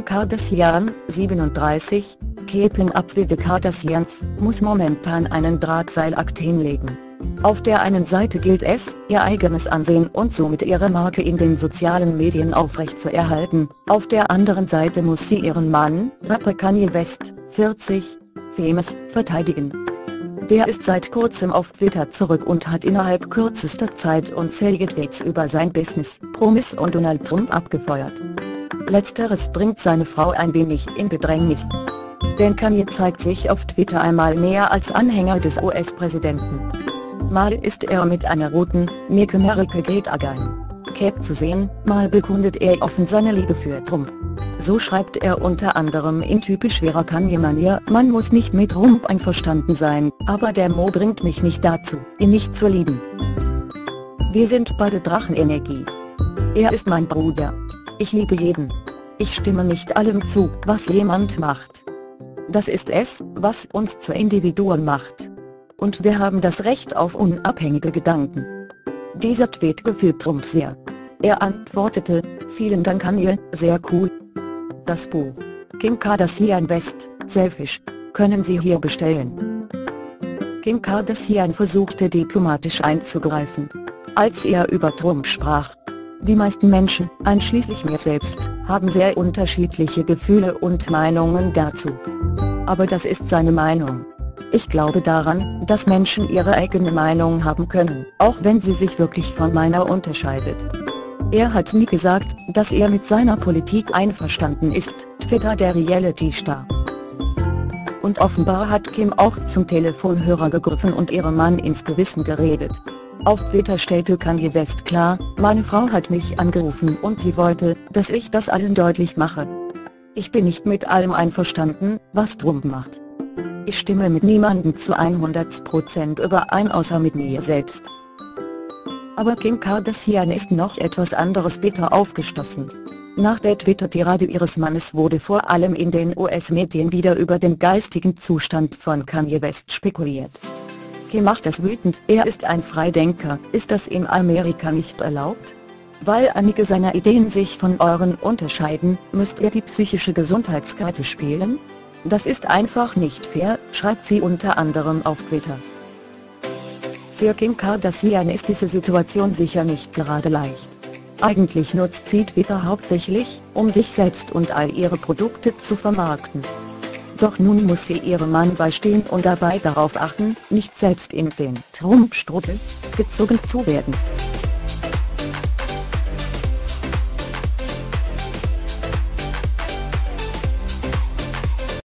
Kardashian, 37, Keeping Up with the Kardashians, muss momentan einen Drahtseilakt hinlegen. Auf der einen Seite gilt es, ihr eigenes Ansehen und somit ihre Marke in den sozialen Medien aufrechtzuerhalten, auf der anderen Seite muss sie ihren Mann, Rapper Kanye West, 40, Famous, verteidigen. Der ist seit kurzem auf Twitter zurück und hat innerhalb kürzester Zeit unzählige Tweets über sein Business, Promis und Donald Trump abgefeuert. Letzteres bringt seine Frau ein wenig in Bedrängnis. Denn Kanye zeigt sich auf Twitter einmal mehr als Anhänger des US-Präsidenten. Mal ist er mit einer roten Make America Great Again Cape zu sehen, mal bekundet er offen seine Liebe für Trump. So schreibt er unter anderem in typisch schwerer Kanye-Manier: Man muss nicht mit Trump einverstanden sein, aber der Mo bringt mich nicht dazu, ihn nicht zu lieben. Wir sind beide Drachenenergie. Er ist mein Bruder. Ich liebe jeden. Ich stimme nicht allem zu, was jemand macht. Das ist es, was uns zu Individuen macht. Und wir haben das Recht auf unabhängige Gedanken. Dieser Tweet gefiel Trump sehr. Er antwortete: Vielen Dank Kanye, sehr cool. Das Buch Kim Kardashian West, Selfish, können Sie hier bestellen. Kim Kardashian versuchte diplomatisch einzugreifen, als er über Trump sprach. Die meisten Menschen, einschließlich mir selbst, haben sehr unterschiedliche Gefühle und Meinungen dazu. Aber das ist seine Meinung. Ich glaube daran, dass Menschen ihre eigene Meinung haben können, auch wenn sie sich wirklich von meiner unterscheidet. Er hat nie gesagt, dass er mit seiner Politik einverstanden ist, Twitter der Reality-Star. Und offenbar hat Kim auch zum Telefonhörer gegriffen und ihrem Mann ins Gewissen geredet. Auf Twitter stellte Kanye West klar: Meine Frau hat mich angerufen und sie wollte, dass ich das allen deutlich mache. Ich bin nicht mit allem einverstanden, was Trump macht. Ich stimme mit niemandem zu 100% überein außer mit mir selbst. Aber Kim Kardashian ist noch etwas anderes bitter aufgestoßen. Nach der Twitter-Tirade ihres Mannes wurde vor allem in den US-Medien wieder über den geistigen Zustand von Kanye West spekuliert. Kim macht das wütend: Er ist ein Freidenker, ist das in Amerika nicht erlaubt? Weil einige seiner Ideen sich von euren unterscheiden, müsst ihr die psychische Gesundheitskarte spielen? Das ist einfach nicht fair, schreibt sie unter anderem auf Twitter. Für Kim Kardashian ist diese Situation sicher nicht gerade leicht. Eigentlich nutzt sie Twitter hauptsächlich, um sich selbst und all ihre Produkte zu vermarkten. Doch nun muss sie ihrem Mann beistehen und dabei darauf achten, nicht selbst in den Trump-Strudel gezogen zu werden.